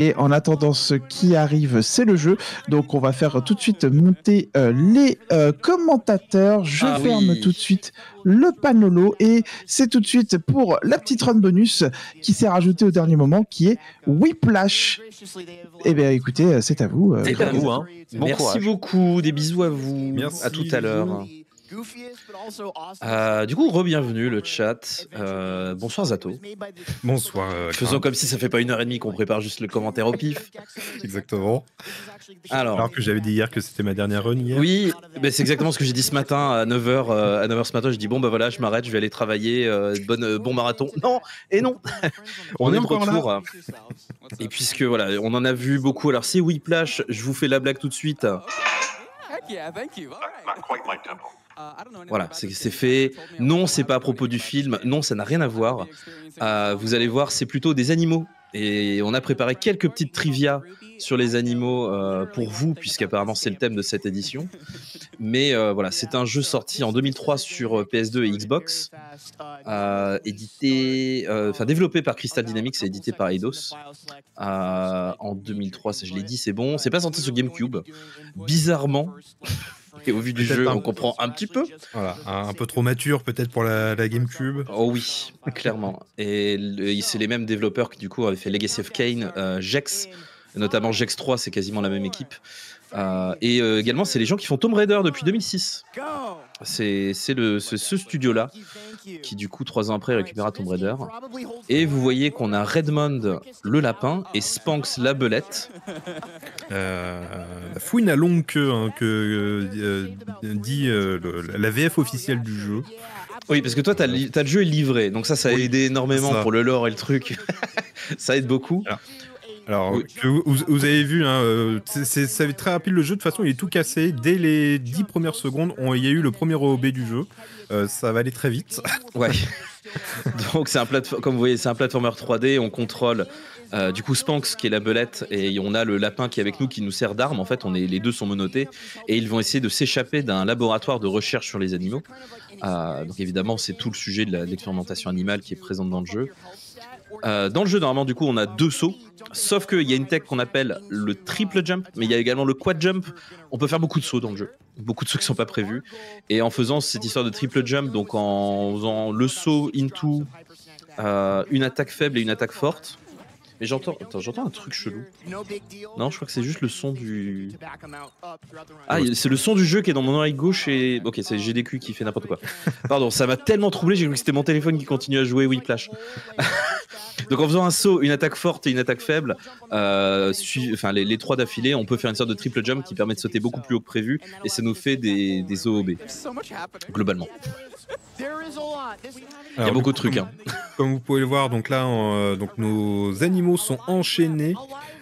Et en attendant, ce qui arrive, c'est le jeu. Donc, on va faire tout de suite monter les commentateurs. Je ferme tout de suite le panolo. Et c'est tout de suite pour la petite run bonus qui s'est rajoutée au dernier moment, qui est Whiplash. Eh bien, écoutez, c'est à vous. C'est à vous, hein. Bon Merci courage. beaucoup, des bisous à vous. Merci. À tout à l'heure. Du coup, re-bienvenue le chat. Bonsoir Zato. Bonsoir. Faisons comme si ça fait pas 1h30 qu'on prépare juste le commentaire au pif. Exactement. Alors que j'avais dit hier que c'était ma dernière run hier. Oui, bah c'est exactement ce que j'ai dit ce matin à 9h. À 9h ce matin, je dis bon bah voilà, je m'arrête, je vais aller travailler. Bon marathon. Non, et non. On est de retour. Et puisque voilà, on en a vu beaucoup. Alors si Whiplash, je vous fais la blague tout de suite. Voilà, c'est fait. Non, c'est pas à propos du film. Non, ça n'a rien à voir. Vous allez voir, c'est plutôt des animaux. Et on a préparé quelques petites trivia sur les animaux pour vous, puisqu'apparemment c'est le thème de cette édition. Mais voilà, c'est un jeu sorti en 2003 sur PS2 et Xbox, développé par Crystal Dynamics et édité par Eidos. En 2003, ça je l'ai dit, c'est bon. C'est pas sorti sur GameCube. Bizarrement. Et au vu du jeu, on comprend un petit peu. Voilà, un peu trop mature peut-être pour la GameCube. Oh oui, clairement. Et c'est les mêmes développeurs qui du coup avaient fait Legacy of Kain, Gex, notamment Gex 3, c'est quasiment la même équipe. Et également, c'est les gens qui font Tomb Raider depuis 2006. C'est ce studio-là qui, du coup, 3 ans après, récupérera Tomb Raider. Et vous voyez qu'on a Redmond, le lapin, et Spanx, la belette. La fouine à longue queue, hein, que dit la VF officielle du jeu. Oui, parce que toi, t'as le jeu est livré, donc ça a aidé énormément pour le lore et le truc. Ça aide beaucoup. Alors, que vous avez vu, hein, ça va être très rapide le jeu. De toute façon, il est tout cassé. Dès les 10 premières secondes, il y a eu le premier OB du jeu. Ça va aller très vite. Ouais. Donc, comme vous voyez, c'est un platformer 3D. On contrôle du coup Spanx qui est la belette et on a le lapin qui est avec nous qui nous sert d'arme. En fait, les deux sont menottés et ils vont essayer de s'échapper d'un laboratoire de recherche sur les animaux. Donc, évidemment, c'est tout le sujet de l'expérimentation animale qui est présente dans le jeu. Dans le jeu, normalement, du coup, on a 2 sauts. Sauf qu'il y a une tech qu'on appelle le triple jump, mais il y a également le quad jump. On peut faire beaucoup de sauts dans le jeu. Beaucoup de sauts qui ne sont pas prévus. Et en faisant cette histoire de triple jump, donc en faisant le saut into une attaque faible et une attaque forte. Mais j'entends un truc chelou. Non, je crois que c'est juste le son du... Ah, c'est le son du jeu qui est dans mon oreille gauche et... Ok, c'est GDQ qui fait n'importe quoi. Pardon, ça m'a tellement troublé, j'ai cru que c'était mon téléphone qui continue à jouer Whiplash. Donc en faisant un saut, une attaque forte et une attaque faible, les 3 d'affilée, on peut faire une sorte de triple jump qui permet de sauter beaucoup plus haut que prévu et ça nous fait des OOB, globalement. Il y a beaucoup de trucs. Comme vous pouvez le voir, donc là, donc nos animaux sont enchaînés.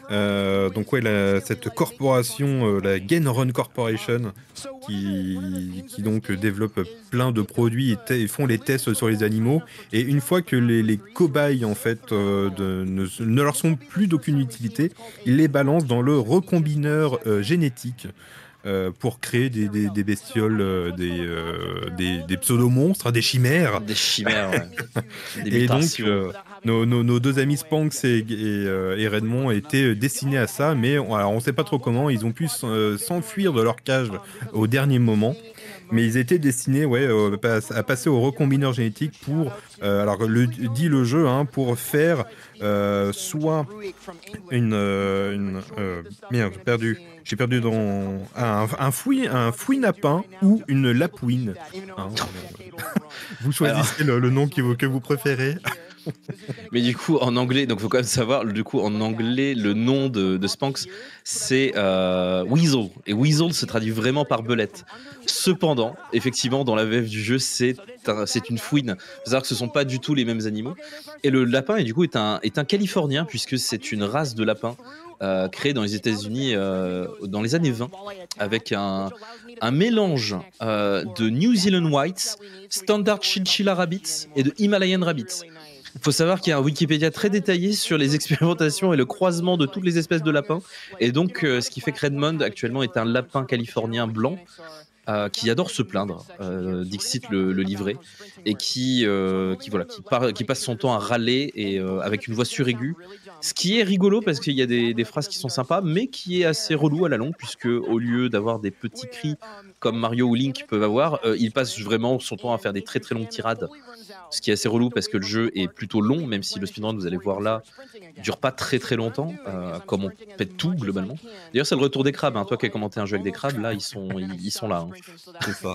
Cette corporation, la Gain Run Corporation, qui donc développe plein de produits et font les tests sur les animaux. Et une fois que les cobayes en fait ne leur sont plus d'aucune utilité, ils les balancent dans le recombineur génétique. Pour créer des bestioles, des pseudo-monstres, des chimères. Des chimères, ouais. Des et donc, nos 2 amis Spanx et Redmond étaient destinés à ça, mais on ne sait pas trop comment. Ils ont pu s'enfuir de leur cage au dernier moment. Mais ils étaient destinés à passer au recombineur génétique pour, le jeu, hein, pour faire soit j'ai perdu dans un fouinapin ou une lapouine. Hein, vous choisissez le nom que vous préférez. Mais du coup, en anglais, donc faut quand même savoir, du coup, en anglais, le nom de Spanx, c'est Weasel. Et Weasel se traduit vraiment par belette. Cependant, effectivement, dans la VF du jeu, c'est une fouine. Faut savoir que ce sont pas du tout les mêmes animaux. Et le lapin, et du coup, est un Californien, puisque c'est une race de lapin créée dans les États-Unis dans les années 20, avec un mélange de New Zealand Whites, Standard Chinchilla Rabbits et de Himalayan Rabbits. Il faut savoir qu'il y a un Wikipédia très détaillé sur les expérimentations et le croisement de toutes les espèces de lapins. Et donc, ce qui fait que Redmond, actuellement, est un lapin californien blanc. qui adore se plaindre, Dixit le livret, et qui passe son temps à râler et avec une voix suraiguë. Ce qui est rigolo parce qu'il y a des phrases qui sont sympas, mais qui est assez relou à la longue, puisque au lieu d'avoir des petits cris comme Mario ou Link peuvent avoir, il passe vraiment son temps à faire des très très longues tirades. Ce qui est assez relou parce que le jeu est plutôt long, même si le speedrun, vous allez voir là, dure pas très très longtemps, comme on pète tout globalement. D'ailleurs, c'est le retour des crabes. Hein. Toi qui as commenté un jeu avec des crabes, là, ils sont là. Hein. C'est ça.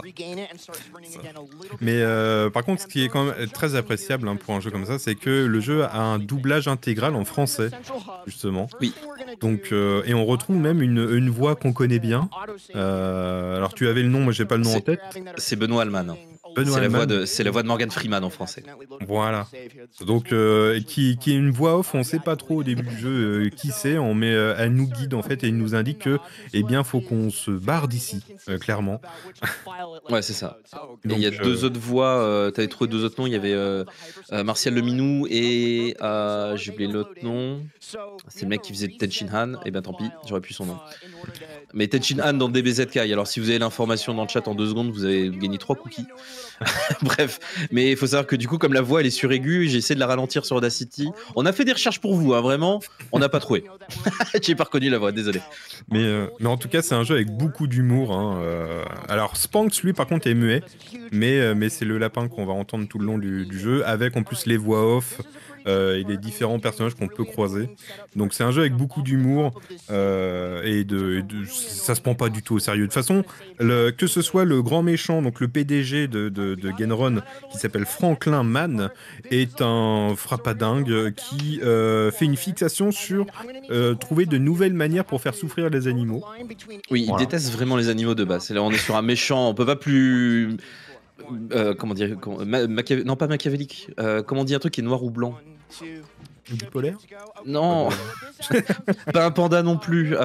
Mais par contre, ce qui est quand même très appréciable pour un jeu comme ça, c'est que le jeu a un doublage intégral en français, justement. Oui. Donc, et on retrouve même une voix qu'on connaît bien. Alors, tu avais le nom, moi j'ai pas le nom en tête. C'est Benoît Alman. C'est la voix de Morgan Freeman en français. Voilà. Donc, qui est une voix off, on sait pas trop au début du jeu qui c'est, mais elle nous guide en fait et il nous indique que, eh bien, faut qu'on se barre d'ici, clairement. Ouais, c'est ça. Et il y a deux autres voix, t'avais trouvé deux autres noms, il y avait Martial Leminou et j'ai oublié l'autre nom. C'est le mec qui faisait Tenshin Han, et ben tant pis, j'aurais plus son nom. Mais Tenshin Han dans DBZK, alors si vous avez l'information dans le chat en 2 secondes, vous avez gagné 3 cookies. Bref, mais il faut savoir que du coup, comme la voix elle est suraiguë, j'ai essayé de la ralentir sur Audacity. On a fait des recherches pour vous, hein, vraiment, on n'a pas trouvé. J'ai pas reconnu la voix, désolé. Mais en tout cas, c'est un jeu avec beaucoup d'humour. Alors, Spanx, lui, par contre, est muet, mais c'est le lapin qu'on va entendre tout le long du jeu, avec en plus les voix off. Et les différents personnages qu'on peut croiser. Donc c'est un jeu avec beaucoup d'humour et ça se prend pas du tout au sérieux. De toute façon, que ce soit le grand méchant, donc le PDG de Genron, qui s'appelle Franklin Mann, est un frappadingue qui fait une fixation sur trouver de nouvelles manières pour faire souffrir les animaux. Oui, il déteste vraiment les animaux de base. Là, on est sur un méchant, on peut pas plus... comment dire non, pas machiavélique. Comment on dit un truc qui est noir ou blanc? Bipolaire? Non, pas un panda non plus.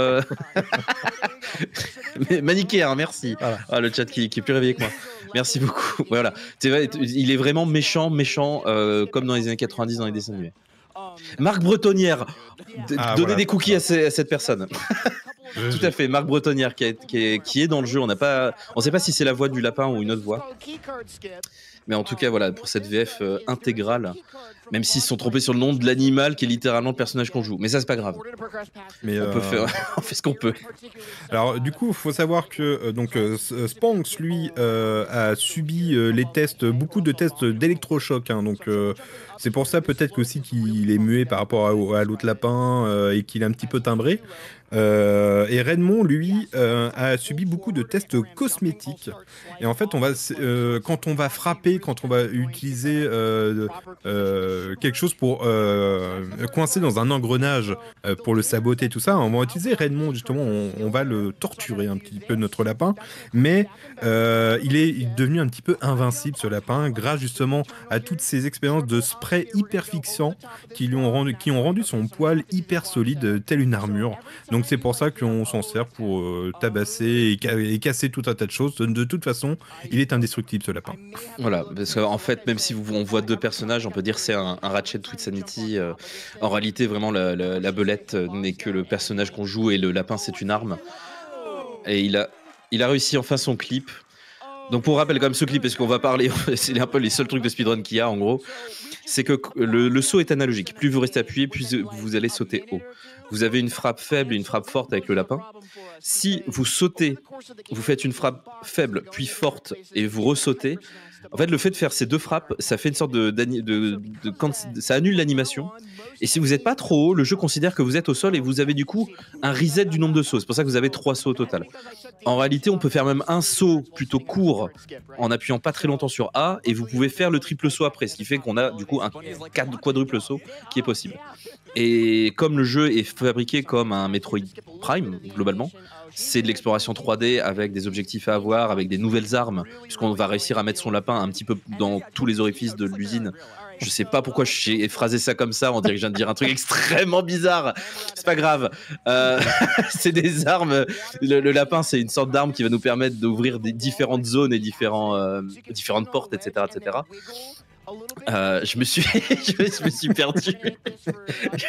Mais manichéen, merci. Voilà. Ah, le chat qui est plus réveillé que moi. Merci beaucoup. Voilà, vrai, il est vraiment méchant, comme dans les années 90 dans les dessins animés. Marc Bretonnière, donnez des cookies à cette personne. Tout à fait, Marc Bretonnière qui est dans le jeu. On sait pas si c'est la voix du lapin ou une autre voix. Mais en tout cas, voilà, pour cette VF intégrale, même s'ils se sont trompés sur le nom de l'animal qui est littéralement le personnage qu'on joue. Mais ça, c'est pas grave. Mais on fait ce qu'on peut. Alors, du coup, il faut savoir que Spanx, lui, a subi beaucoup de tests d'électrochoc. Donc, c'est pour ça peut-être aussi qu'il est muet par rapport à l'autre lapin et qu'il est un petit peu timbré. Et Redmond, lui, a subi beaucoup de tests cosmétiques. Et en fait, quand on va frapper, quand on va utiliser quelque chose pour coincer dans un engrenage pour le saboter, tout ça, on va utiliser Redmond, justement, on va le torturer un petit peu, notre lapin. Mais il est devenu un petit peu invincible, ce lapin, grâce justement à toutes ces expériences de spray hyper fixant qui ont rendu son poil hyper solide, tel une armure. Donc c'est pour ça qu'on s'en sert pour tabasser et casser tout un tas de choses. De toute façon, il est indestructible, ce lapin. Voilà, parce qu'en fait, même si on voit deux personnages, on peut dire que c'est un Ratchet with Sanity. En réalité, vraiment, la belette n'est que le personnage qu'on joue et le lapin, c'est une arme. Et il a réussi enfin son clip. Donc pour rappel, quand même, ce clip, parce qu'on va parler, c'est un peu les seuls trucs de speedrun qu'il y a, en gros, c'est que le saut est analogique. Plus vous restez appuyé, plus vous allez sauter haut. Vous avez une frappe faible et une frappe forte avec le lapin. Si vous sautez, vous faites une frappe faible puis forte et vous ressautez, en fait, le fait de faire ces deux frappes, ça fait une sorte ça annule l'animation. Et si vous n'êtes pas trop haut, le jeu considère que vous êtes au sol et vous avez du coup un reset du nombre de sauts. C'est pour ça que vous avez 3 sauts au total. En réalité, on peut faire même un saut plutôt court en appuyant pas très longtemps sur A et vous pouvez faire le triple saut après, ce qui fait qu'on a du coup un quadruple saut qui est possible. Et comme le jeu est fabriqué comme un Metroid Prime, globalement, c'est de l'exploration 3D avec des objectifs à avoir, avec des nouvelles armes, puisqu'on va réussir à mettre son lapin un petit peu dans tous les orifices de l'usine. Je sais pas pourquoi j'ai phrasé ça comme ça, on dirait que je viens de dire un truc extrêmement bizarre. C'est pas grave. C'est des armes. Le lapin, c'est une sorte d'arme qui va nous permettre d'ouvrir des différentes zones et différentes portes, etc., etc. Je me suis perdu.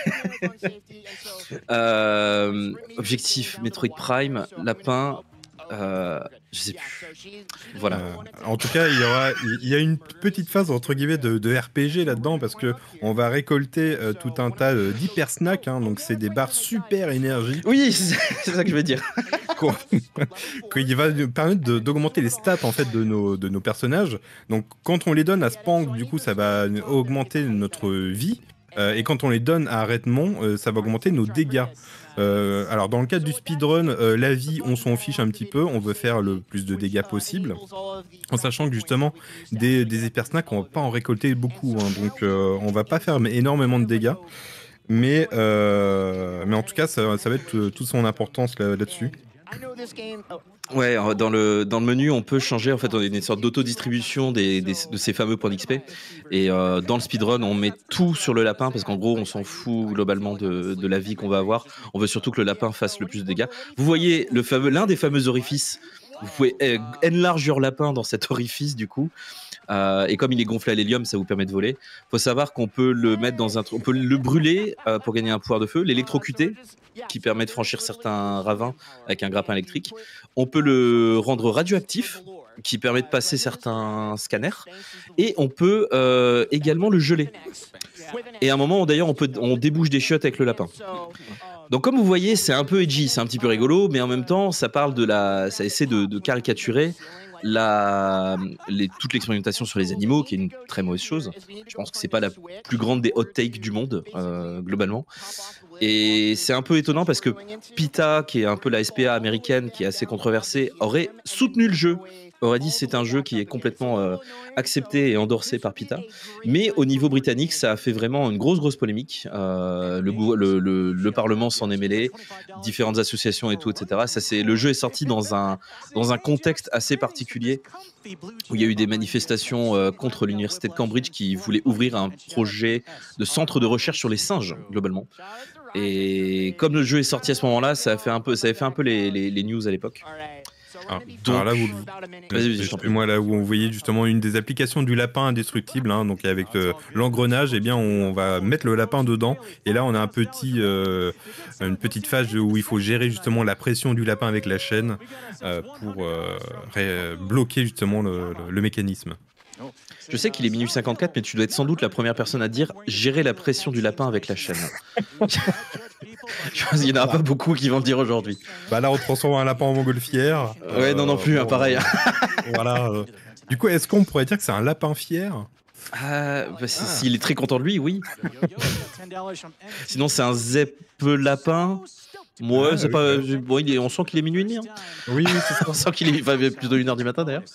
Objectif Metroid Prime, lapin. Je sais plus. Voilà. En tout cas, il y a une petite phase entre guillemets de RPG là-dedans parce que on va récolter tout un tas d'hyper snacks, hein, donc c'est des barres super énergie Oui, c'est ça que je veux dire. qui va nous permettre d'augmenter les stats en fait de nos personnages. Donc quand on les donne à Spank, du coup ça va augmenter notre vie. Et quand on les donne à Redmond, ça va augmenter nos dégâts. Alors dans le cadre du speedrun, la vie, on s'en fiche un petit peu, on veut faire le plus de dégâts possible, en sachant que justement des hyper snacks, on va pas en récolter beaucoup, hein, donc on va pas faire énormément de dégâts, mais en tout cas ça va être toute son importance là-dessus. Ouais, dans le menu, on peut changer. En fait, on a une sorte d'autodistribution de ces fameux points d'XP. Et dans le speedrun, on met tout sur le lapin parce qu'en gros, on s'en fout globalement de la vie qu'on va avoir. On veut surtout que le lapin fasse le plus de dégâts. Vous voyez l'un des fameux orifices. Vous pouvez élargir le lapin dans cet orifice du coup. Et comme il est gonflé à l'hélium, ça vous permet de voler. Faut savoir qu'on peut le mettre on peut le brûler pour gagner un pouvoir de feu, l'électrocuter qui permet de franchir certains ravins avec un grappin électrique. On peut le rendre radioactif qui permet de passer certains scanners et on peut également le geler. Et à un moment d'ailleurs on débouche des chiottes avec le lapin. Donc comme vous voyez, c'est un peu edgy, c'est un petit peu rigolo, mais en même temps ça essaie de caricaturer toute l'expérimentation sur les animaux, qui est une très mauvaise chose. Je pense que c'est pas la plus grande des hot takes du monde, globalement. Et c'est un peu étonnant parce que PETA, qui est un peu la SPA américaine, qui est assez controversée, aurait soutenu le jeu, aurait dit c'est un jeu qui est complètement accepté et endorsé par PETA. Mais au niveau britannique, ça a fait vraiment une grosse polémique. Le Parlement s'en est mêlé, différentes associations et tout, etc. Le jeu est sorti dans un contexte assez particulier où il y a eu des manifestations contre l'université de Cambridge qui voulait ouvrir un projet de centre de recherche sur les singes, globalement. Et comme le jeu est sorti à ce moment-là, ça avait fait un peu les news à l'époque. Alors là, vas-y, je t'en prie. moi là où on voyait justement une des applications du lapin indestructible, hein, donc avec l'engrenage, eh bien on va mettre le lapin dedans, et là on a une petite phase où il faut gérer justement la pression du lapin avec la chaîne pour bloquer justement le mécanisme. Je sais qu'il est minuit 54, mais tu dois être sans doute la première personne à dire gérer la pression du lapin avec la chaîne. Je pense qu'il n'y en aura pas beaucoup qui vont le dire aujourd'hui. Bah là, on transforme un lapin en montgolfière. Ouais, non plus, pareil. Voilà. Du coup, est-ce qu'on pourrait dire que c'est un lapin fier ? S'il est très content de lui, oui. Sinon, c'est un zep lapin. Ouais, c'est pas. Bon, on sent qu'il est minuit et demi. Hein. Oui, c'est ça. On sent qu'il est plutôt 1h du matin d'ailleurs.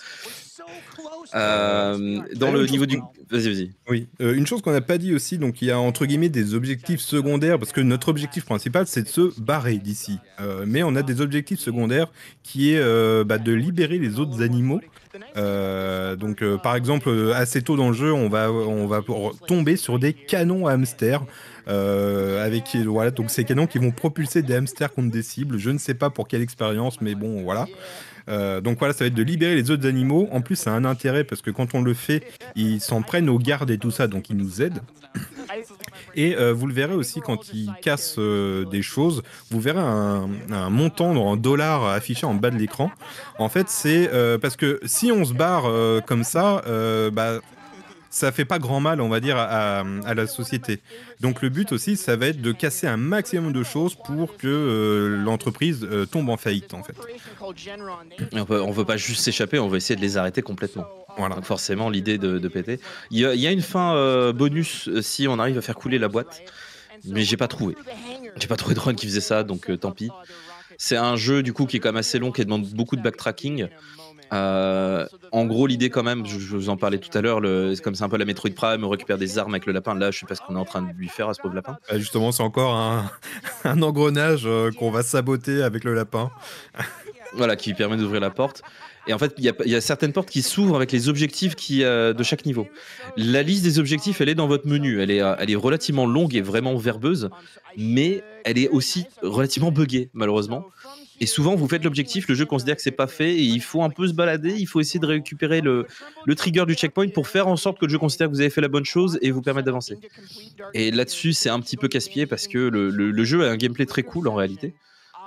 Dans le niveau du... Vas-y. Oui, une chose qu'on n'a pas dit aussi, donc il y a entre guillemets des objectifs secondaires, parce que notre objectif principal c'est de se barrer d'ici. Mais on a des objectifs secondaires qui est de libérer les autres animaux. Donc par exemple, assez tôt dans le jeu, on va tomber sur des canons à hamsters. Voilà, donc ces canons qui vont propulser des hamsters contre des cibles. Je ne sais pas pour quelle expérience, mais bon, voilà. Donc voilà, ça va être de libérer les autres animaux. En plus, ça a un intérêt parce que quand on le fait, ils s'en prennent aux gardes et tout ça, donc ils nous aident. Et vous le verrez aussi quand ils cassent des choses, vous verrez un montant en dollars affiché en bas de l'écran. En fait, c'est parce que si on se barre comme ça, ça fait pas grand mal, on va dire, à la société. Donc le but aussi, ça va être de casser un maximum de choses pour que l'entreprise tombe en faillite, en fait. On veut pas juste s'échapper, on veut essayer de les arrêter complètement. Voilà. Donc forcément, l'idée de péter. Il y a une fin bonus si on arrive à faire couler la boîte, mais j'ai pas trouvé. J'ai pas trouvé de run qui faisait ça, donc tant pis. C'est un jeu du coup qui est quand même assez long, qui demande beaucoup de backtracking. En gros, l'idée quand même, je vous en parlais tout à l'heure, comme c'est un peu la Metroid Prime, on récupère des armes avec le lapin. Là, je sais pas ce qu'on est en train de lui faire à ce pauvre lapin. Justement, c'est encore un engrenage qu'on va saboter avec le lapin. Voilà, qui permet d'ouvrir la porte. Et en fait, il y a certaines portes qui s'ouvrent avec les objectifs de chaque niveau. La liste des objectifs, elle est dans votre menu. Elle est relativement longue et vraiment verbeuse, mais elle est aussi relativement buggée, malheureusement. Et souvent, vous faites l'objectif, le jeu considère que c'est pas fait et il faut un peu se balader, il faut essayer de récupérer le trigger du checkpoint pour faire en sorte que le jeu considère que vous avez fait la bonne chose et vous permettre d'avancer. Et là-dessus, c'est un petit peu casse-pied parce que le jeu a un gameplay très cool en réalité.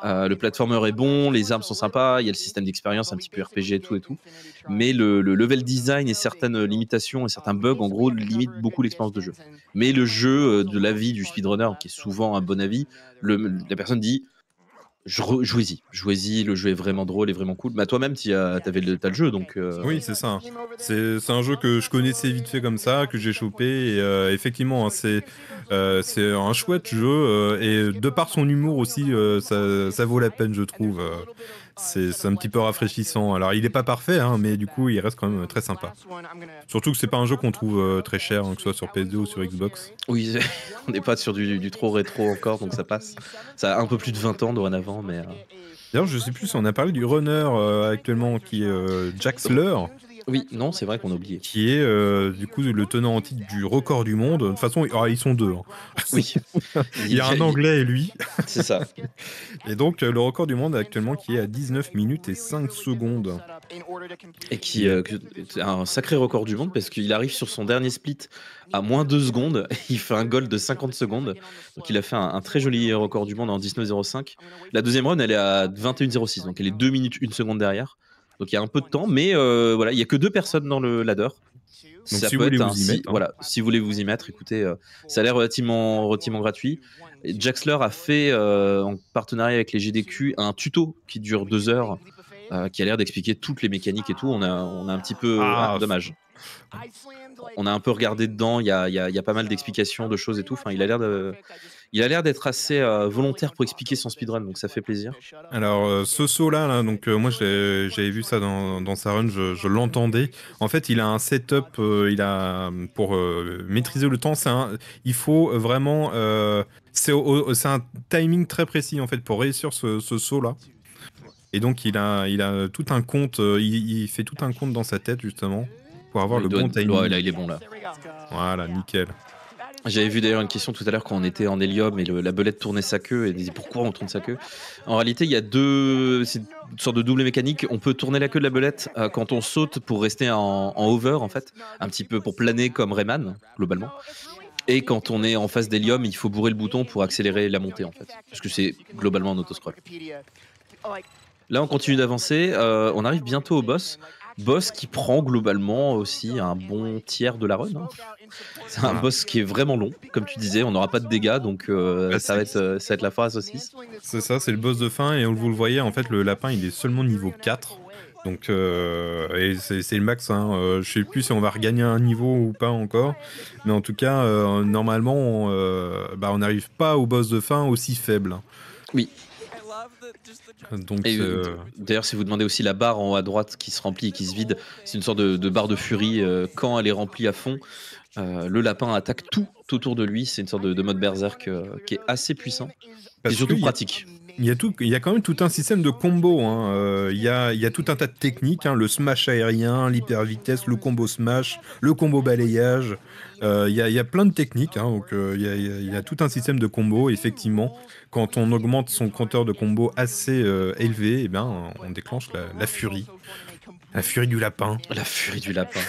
Le platformer est bon, les armes sont sympas, il y a le système d'expérience un petit peu RPG et tout. Mais le level design et certaines limitations et certains bugs, en gros, limitent beaucoup l'expérience de jeu. Mais le jeu, de l'avis du speedrunner, qui est souvent un bon avis, la personne dit jouez-y, le jeu est vraiment drôle et vraiment cool. Bah, toi-même, t'as le jeu, donc. Oui, c'est ça. C'est un jeu que je connaissais vite fait comme ça, que j'ai chopé. Et effectivement, hein, c'est un chouette jeu. Et de par son humour aussi, ça vaut la peine, je trouve. C'est un petit peu rafraîchissant. Alors, il n'est pas parfait, hein, mais du coup, il reste quand même très sympa. Surtout que c'est pas un jeu qu'on trouve très cher, hein, que ce soit sur PS2 ou sur Xbox. Oui, on n'est pas sur du trop rétro encore, donc ça passe. Ça a un peu plus de 20 ans dorénavant, mais. D'ailleurs, je sais plus si on a parlé du runner actuellement qui est Jaxler. Oui, non, c'est vrai qu'on a oublié. Qui est du coup le tenant en titre du record du monde. De toute façon, ils sont deux. Hein. Oui. Il y a un Anglais et lui. C'est ça. Et donc, le record du monde actuellement qui est à 19 minutes et 5 secondes. Et qui est un sacré record du monde parce qu'il arrive sur son dernier split à moins 2 secondes. Il fait un goal de 50 secondes. Donc, il a fait un très joli record du monde en 19,05. La deuxième run, elle est à 21,06. Donc, elle est 2 minutes 1 seconde derrière. Donc il y a un peu de temps, mais voilà, il y a que 2 personnes dans le ladder. Donc ça si vous voulez vous y mettre, hein. Voilà, si vous voulez vous y mettre, écoutez, ça a l'air relativement gratuit. Et Jaxler a fait en partenariat avec les GDQ un tuto qui dure 2 heures, qui a l'air d'expliquer toutes les mécaniques et tout. On a un petit peu dommage. On a un peu regardé dedans, il y a pas mal d'explications de choses et tout. Enfin, il a l'air d'être assez volontaire pour expliquer son speedrun, donc ça fait plaisir. Alors, ce saut-là, donc moi j'avais vu ça dans sa run, je l'entendais. En fait, il a un setup, pour maîtriser le temps, il faut vraiment. C'est un timing très précis en fait pour réussir ce saut-là. Et donc, il a tout un compte, il fait tout un compte dans sa tête justement pour avoir le bon timing. Ouais, là, il est bon là. Voilà, nickel. J'avais vu d'ailleurs une question tout à l'heure quand on était en hélium et la belette tournait sa queue et disait pourquoi on tourne sa queue. En réalité, il y a c'est une sorte de double mécanique. On peut tourner la queue de la belette quand on saute pour rester en hover en fait, un petit peu pour planer comme Rayman globalement. Et quand on est en phase d'hélium, il faut bourrer le bouton pour accélérer la montée en fait, parce que c'est globalement un autoscroll. Là, on continue d'avancer. On arrive bientôt au boss. Boss qui prend globalement aussi un bon tiers de la run. Hein. C'est un boss qui est vraiment long. Comme tu disais, on n'aura pas de dégâts, donc ça va être la phase aussi. C'est ça, c'est le boss de fin. Et vous le voyez, en fait, le lapin, il est seulement niveau 4. Donc, et c'est le max. Hein. Je sais plus si on va regagner un niveau ou pas encore. Mais en tout cas, normalement, on n'arrive pas au boss de fin aussi faible. Oui. Donc, d'ailleurs, si vous demandez aussi la barre en haut à droite qui se remplit et qui se vide, c'est une sorte de barre de furie. Quand elle est remplie à fond, le lapin attaque tout autour de lui. C'est une sorte de mode berserk qui est assez puissant et surtout pratique. Il y a quand même tout un système de combo. Hein. Il y a tout un tas de techniques. Hein. Le smash aérien, l'hyper vitesse, le combo smash, le combo balayage. Il y a plein de techniques. Hein. Donc il y a tout un système de combo. Effectivement, quand on augmente son compteur de combo assez élevé, on déclenche la furie. La furie du lapin. La furie du lapin.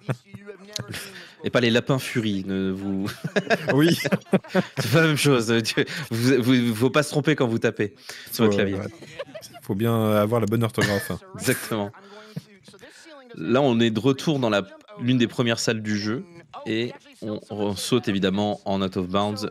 Et pas les lapins furies. Oui. C'est pas la même chose. Faut pas se tromper quand vous tapez sur le clavier. Faut bien avoir la bonne orthographe. Exactement. Là, on est de retour dans l'une des premières salles du jeu et on saute évidemment en out of bounds.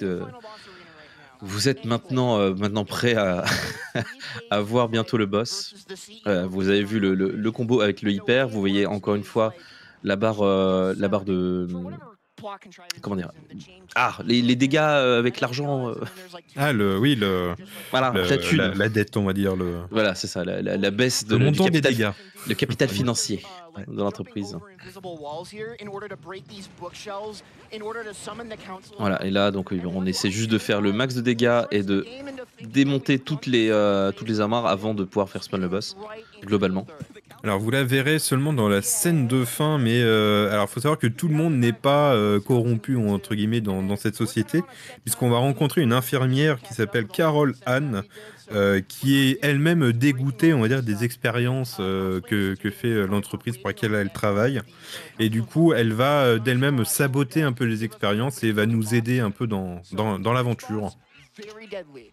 Vous êtes maintenant prêt à voir bientôt le boss. Vous avez vu le combo avec le hyper. Vous voyez encore une fois la barre de... Comment dire ? Les dégâts avec l'argent. Voilà, la dette, on va dire. Voilà, c'est ça, la baisse le montant des dégâts. Le capital financier de l'entreprise. Voilà, et là, donc, on essaie juste de faire le max de dégâts et de démonter toutes les armoires avant de pouvoir faire spawn le boss, globalement. Alors vous la verrez seulement dans la scène de fin, mais alors faut savoir que tout le monde n'est pas corrompu entre guillemets dans cette société, puisqu'on va rencontrer une infirmière qui s'appelle Carol Anne, qui est elle-même dégoûtée, on va dire, des expériences que fait l'entreprise pour laquelle elle travaille, et du coup elle va d'elle-même saboter un peu les expériences et va nous aider un peu dans l'aventure.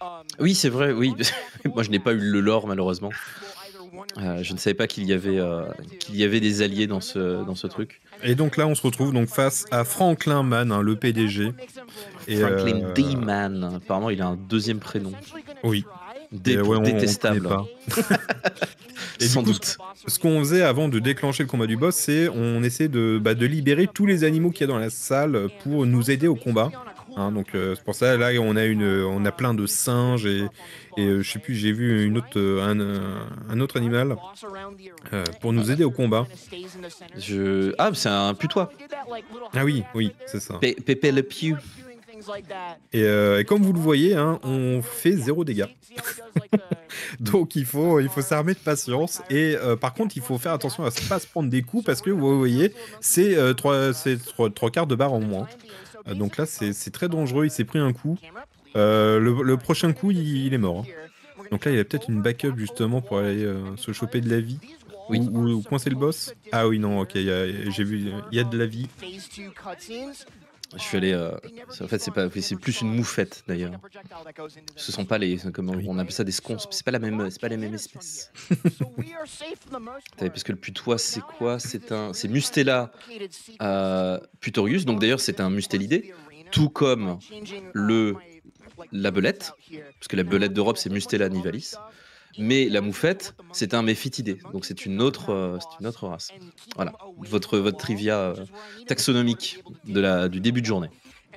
Oui, c'est vrai, oui. Moi, je n'ai pas eu le lore, malheureusement. Je ne savais pas qu'il y avait des alliés dans ce truc. Et donc là, on se retrouve donc face à Franklin Mann, hein, le PDG. Et Franklin D. Mann. Apparemment, il a un deuxième prénom. Oui. Pour détestable. On et sans du coup, doute. Ce qu'on faisait avant de déclencher le combat du boss, c'est on essaie de libérer tous les animaux qu'il y a dans la salle pour nous aider au combat. Hein, donc c'est pour ça là on a plein de singes et je sais plus, j'ai vu un autre animal pour nous aider au combat. Ah, c'est un putois. Ah oui, c'est ça. Pépé le Pew. Et comme vous le voyez, hein, on fait 0 dégâts. Donc il faut s'armer de patience. Et par contre, il faut faire attention à ne pas se prendre des coups parce que vous voyez, c'est 3 quarts de barre en moins. Donc là, c'est très dangereux. Il s'est pris un coup. Le prochain coup, il est mort. Hein. Donc là, il a peut-être une backup justement pour aller se choper de la vie. Oui. Ou coincer le boss. Ah oui, non, ok, j'ai vu, il y a de la vie. Je suis allé. En fait, c'est plus une moufette d'ailleurs. Ce sont pas comment on appelle ça, des sconces. C'est pas la même espèce. Parce que le putois, c'est quoi? C'est Mustela putorius. Donc d'ailleurs, c'est un mustélidé, tout comme la belette, parce que la belette d'Europe, c'est Mustela nivalis. Mais la moufette, c'est un méphitidé, donc c'est une autre race. Voilà, votre trivia taxonomique du début de journée.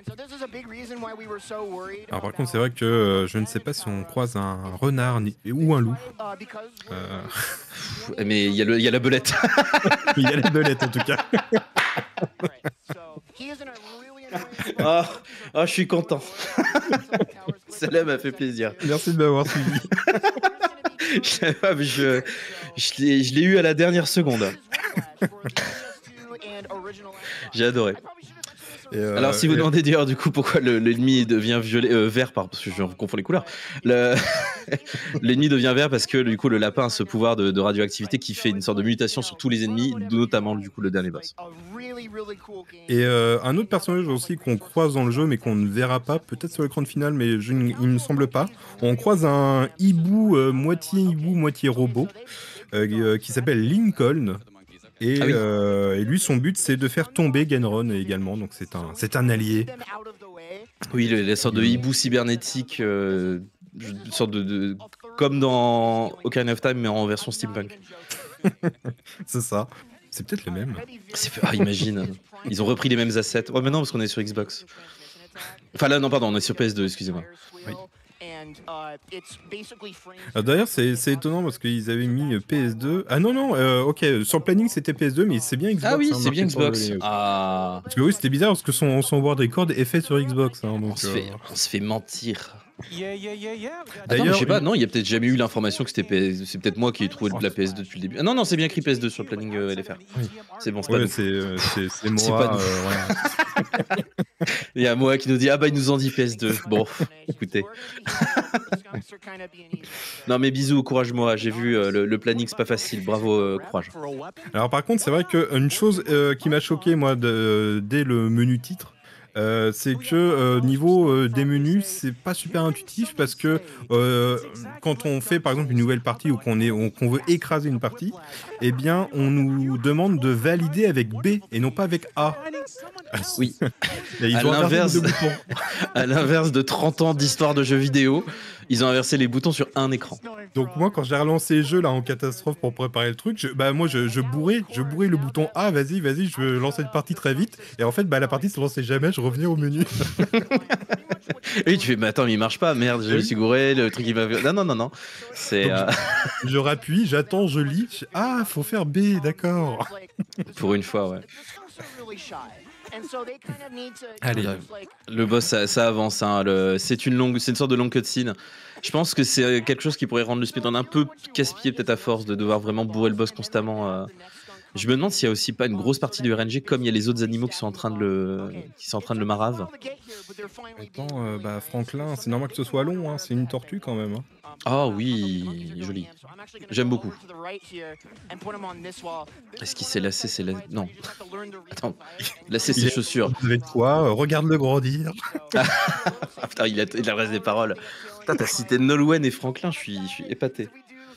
Alors par contre, c'est vrai que je ne sais pas si on croise un renard ou un loup. Mais il y a la belette. Il y a la belette en tout cas. Je suis content. Celle-là m'a fait plaisir. Merci de m'avoir suivi. Je l'ai eu à la dernière seconde. J'ai adoré. Alors, si vous demandez d'ailleurs du coup pourquoi l'ennemi devient vert, parce que je confonds les couleurs, l'ennemi devient vert parce que du coup le lapin a ce pouvoir de radioactivité qui fait une sorte de mutation sur tous les ennemis, notamment du coup le dernier boss. Et un autre personnage aussi qu'on croise dans le jeu mais qu'on ne verra pas, peut-être sur l'écran de finale, mais il ne me semble pas. On croise un moitié robot qui s'appelle Lincoln. Et, et lui, son but, c'est de faire tomber Genron également. Donc c'est un allié. Oui, la sorte de hibou cybernétique, une sorte de comme dans Ocarina of Time, mais en version steampunk. C'est ça. C'est peut-être le même. Imagine. Ils ont repris les mêmes assets. Oh, mais non, parce qu'on est sur Xbox. Enfin là, non, pardon, on est sur PS2, excusez-moi. Oui. D'ailleurs, c'est étonnant parce qu'ils avaient mis PS2. Ah non, ok, sur le planning c'était PS2, mais c'est bien Xbox. Ah oui, hein, c'est bien Xbox. Parce que oui, c'était bizarre parce que son world record est fait sur Xbox. Hein, donc, on se fait mentir. D'ailleurs, je sais pas, non, il y a peut-être jamais eu l'information que c'était PS2. C'est peut-être moi qui ai trouvé de la PS2 depuis le début. Ah non, c'est bien écrit PS2 sur le planning LFR. Oui. C'est bon, c'est pas nous. C'est moi. C'est pas nous. Il y a moi qui nous dit il nous en dit PS2. Bon, écoutez. Non mais bisous, courage moi. J'ai vu le planning, c'est pas facile. Bravo, courage. Alors par contre, c'est vrai qu'une chose qui m'a choqué moi dès le menu titre. C'est que niveau des menus, c'est pas super intuitif parce que quand on fait par exemple une nouvelle partie ou qu'on veut écraser une partie, eh bien on nous demande de valider avec B et non pas avec A. Oui. Et ils à l'inverse de 30 ans d'histoire de jeux vidéo, ils ont inversé les boutons sur un écran. Donc moi, quand j'ai relancé le jeu là en catastrophe pour préparer le truc, je bourrais le bouton A, vas-y, je veux lancer une partie très vite. Et en fait, la partie se lançait jamais, je revenais au menu. Oui, tu fais, mais attends, mais il marche pas, merde, je me suis gouré, le truc il va... Non. C'est... Je rappuie, j'attends, je lis, faut faire B, d'accord. Pour une fois, ouais. Allez, le boss, ça avance. Hein, c'est une sorte de longue cutscene. Je pense que c'est quelque chose qui pourrait rendre le speedrun un peu casse-pied, peut-être à force de devoir vraiment bourrer le boss constamment. Je me demande s'il y a aussi pas une grosse partie du RNG, comme il y a les autres animaux qui sont en train de le marave. Attends, Franklin, c'est normal que ce soit long, hein, c'est une tortue quand même. Hein. Ah oui, joli. J'aime beaucoup. Est-ce qu'il s'est lassé Non. Attends, lassé ses chaussures. Avec toi, regarde-le grandir. Putain, il a le reste des paroles. Putain, t'as cité Nolwenn et Franklin, je suis épaté.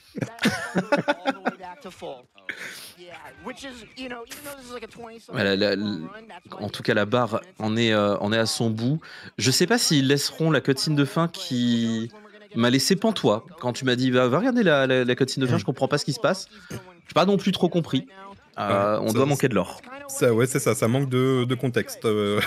En tout cas, la barre on est à son bout. Je sais pas s'ils laisseront la cutscene de fin qui m'a laissé pantois. Quand tu m'as dit va regarder la cutscene de fin, je comprends pas ce qui se passe. J'ai pas non plus trop compris. On doit manquer de l'or. Ça, ouais, c'est ça, ça manque de contexte.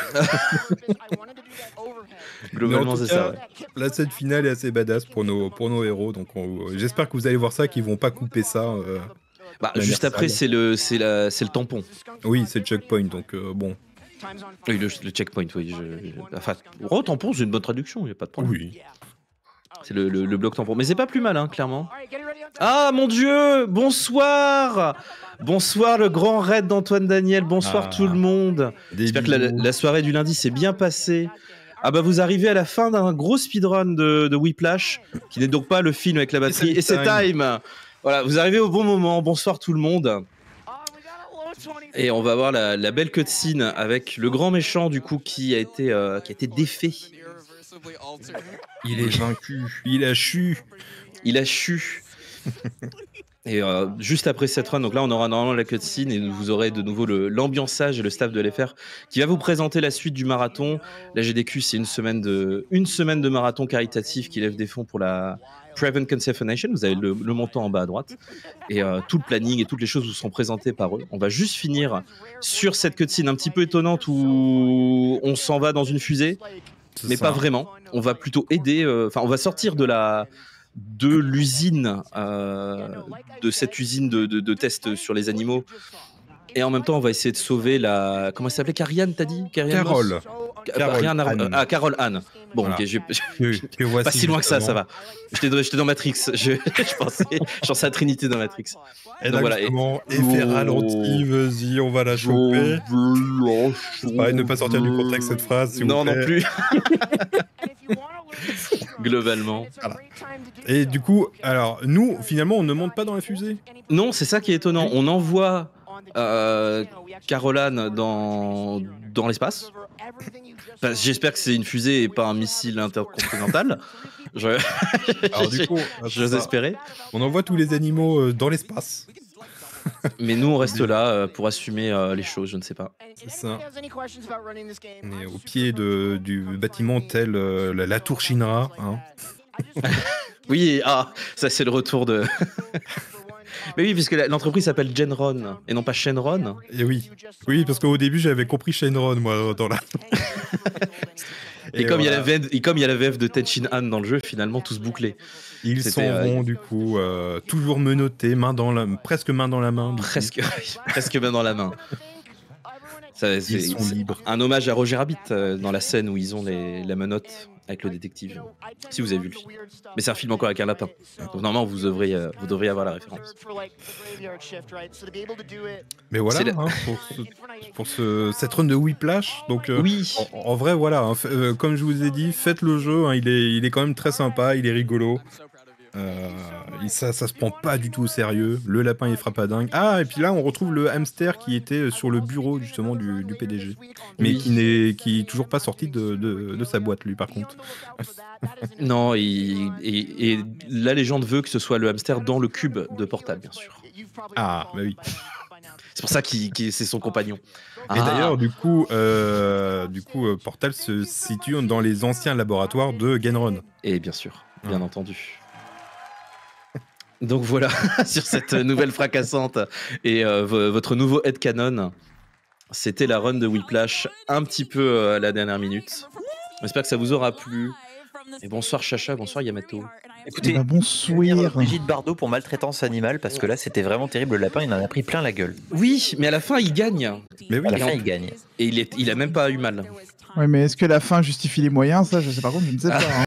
Globalement, c'est ça. Ouais. La scène finale est assez badass pour nos héros, donc j'espère que vous allez voir ça, qu'ils vont pas couper ça. Juste après, c'est le tampon. Oui, c'est le checkpoint, donc bon. Oui, le checkpoint, oui. Enfin, tampon, c'est une bonne traduction, il n'y a pas de problème. Oui. C'est le bloc tampon. Mais c'est pas plus mal, hein, clairement. Ah, mon Dieu! Bonsoir! Bonsoir, le grand raid d'Antoine Daniel. Bonsoir, tout le monde. J'espère que la soirée du lundi s'est bien passée. Vous arrivez à la fin d'un gros speedrun de Whiplash, qui n'est donc pas le film avec la batterie. Et c'est time! Voilà, vous arrivez au bon moment. Bonsoir, tout le monde. Et on va voir la belle cutscene avec le grand méchant, du coup, qui a été défait. Il est vaincu, il a chu. Et juste après cette run, donc là on aura normalement la cutscene et vous aurez de nouveau l'ambiançage et le staff de l'FR qui va vous présenter la suite du marathon. La GDQ, c'est une semaine de marathon caritatif qui lève des fonds pour la Prevent Cancer Foundation. Vous avez le montant en bas à droite et tout le planning et toutes les choses vous seront présentées par eux. On va juste finir sur cette cutscene un petit peu étonnante où on s'en va dans une fusée, mais pas vraiment. On va plutôt aider. On va sortir de l'usine, de cette usine de tests sur les animaux. Et en même temps, on va essayer de sauver comment elle s'appelait, Carole, t'as dit? Carole. Carole Anne. Bon, voilà. Ok, pas si loin que ça va. J'étais dans Matrix. Je pensais à Trinité dans Matrix. Et donc voilà. Effet ralenti, vas-y, on va la choper. C'est pareil, ne pas sortir du contexte cette phrase. Non plus. Globalement. Voilà. Et du coup, alors, nous, finalement, on ne monte pas dans la fusée? Non, c'est ça qui est étonnant. On envoie Caroline dans l'espace. J'espère que c'est une fusée et pas un missile intercontinental. Alors du coup, j'ose espérer. On envoie tous les animaux dans l'espace. Mais nous, on reste là pour assumer les choses, je ne sais pas. C'est ça. On est au pied du bâtiment tel la tour Shinra. Hein. Oui, ça c'est le retour de... Mais oui, puisque l'entreprise s'appelle Genron et non pas Shenron. Et oui, parce qu'au début j'avais compris Shenron, moi, dans la... Et comme il y a la VF de Tenchin Han dans le jeu, finalement, tous bouclés. Ils sont ronds, du coup, toujours menottés, presque main dans la main. Presque main dans la main. Ils sont libres. Un hommage à Roger Rabbit dans la scène où ils ont la menotte avec le détective. Si vous avez vu le film. Mais c'est un film encore avec un lapin. Donc normalement, vous devriez avoir la référence. Mais voilà, pour cette run de Whiplash. Donc, oui. En vrai, voilà. Comme je vous ai dit, faites le jeu. Hein, il est quand même très sympa, il est rigolo. Ça se prend pas du tout au sérieux. Le lapin il fera pas dingue. Et puis là on retrouve le hamster qui était sur le bureau justement du PDG, mais qui est toujours pas sorti de sa boîte lui par contre. Non, et la légende veut que ce soit le hamster dans le cube de Portal bien sûr. Bah oui. C'est pour ça qu'il c'est son compagnon. Et d'ailleurs du coup Portal se situe dans les anciens laboratoires de Genron. Et bien sûr, bien entendu. Donc voilà, sur cette nouvelle fracassante et votre nouveau headcanon, c'était la run de Whiplash un petit peu à la dernière minute. J'espère que ça vous aura plu. Et bonsoir Chacha, bonsoir Yamato. Écoutez, bonsoir Brigitte Bardot pour maltraitance animale, parce que là c'était vraiment terrible, le lapin il en a pris plein la gueule. Oui, mais à la fin il gagne. Mais oui, à la fin il gagne. Et il a même pas eu mal. Ouais, mais est-ce que la fin justifie les moyens? Ça, je sais pas contre, je ne sais pas. Hein.